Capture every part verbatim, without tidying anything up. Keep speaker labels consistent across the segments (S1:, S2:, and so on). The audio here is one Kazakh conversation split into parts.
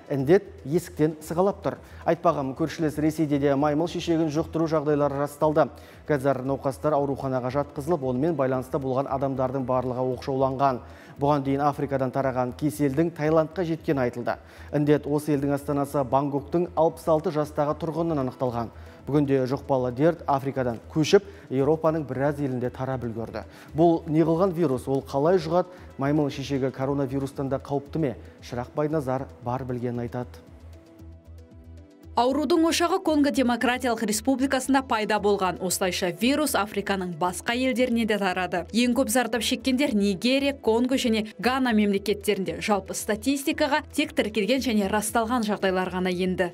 S1: індет есіктен сығалап тұр. Айтпағым, көршілес Ресейде де маймыл шешегін жұқтыру жағдайлары расталды. Қазір науқастар ауруханаға жатқызылып, онымен байланыста болған адамдардың барлығы оқшауланған. Бұған дейін Африкадан тараған кеселдің Таиландқа жеткен айтылды. Індет осы елдің астанасы Бангкоктың алпыс алты жастағы тұрғынынан анықталған. Бүгінде жұқпалы дерт Африкадан көшіп, Еуропаның біраз елінде тарап үлгерді. Бұл неғылған вирус, ол қалай жұғады? Маймыл шешегі коронавирустан да қауіпті ме? Шырақ Байназар бар білгенін айтады.
S2: Аурудың ошағы Конго Демократиялық Республикасында пайда болған. Осылайша вирус Африканың басқа елдеріне де тарады. Ең көп зардап шеккендер Нигерия, Конго және Гана мемлекеттерінде. Жалпы статистикаға тек тіркелген және расталған жағдайлар ғана енді.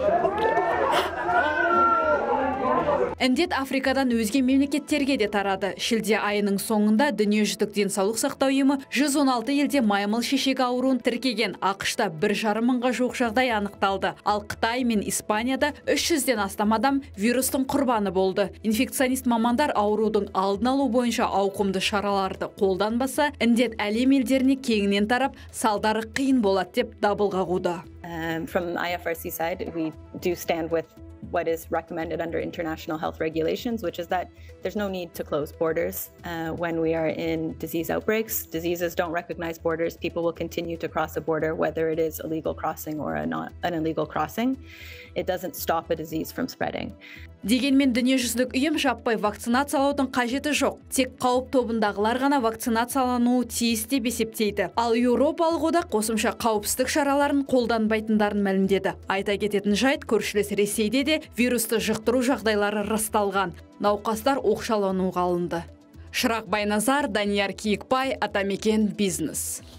S2: Індет Африкадан өзге мемлекеттерге де тарады. Шілде айының соңында дүниежүзілік денсаулық сақтау ұйымы жүз он алты елде маймыл шешегі ауруын тіркеген. ақш-та бір жарым мыңға жуық жағдай анықталды. Ал Қытай мен Испанияда үш жүзден астам адам вирустың құрбаны болды. Инфекционист мамандар аурудың алдын алу бойынша ауқымды шараларды қолданбаса, індет әлем елдеріне кеңінен тарап, салдары қиын болады деп дабыл қағуда.
S3: Um, from the I F R C side, we do stand with what is recommended under international health regulations, which is that there's no need to close borders uh, when we are in disease outbreaks. Diseases don't recognize borders. People will continue to cross a border, whether it is a legal crossing or a not an illegal crossing. It doesn't stop a disease from spreading.
S2: Дегенмен дүниежүзілік ұйым жаппай вакцинациялаудың қажеті жоқ. Тек қауіп тобындағылар ғана вакцинациялануы тиіс деп есептейді. Ал Еуропалық одақ қосымша қауіпсіздік шараларын қолданбайтындарын мәлімдеді. Айта кететін жайт, көршілес Ресейде де вирусты жұқтыру жағдайлары расталған. Науқастар оқшаулануға алынды. Шырақ Байназар, Данияр Киікбай, Атамекен бизнес.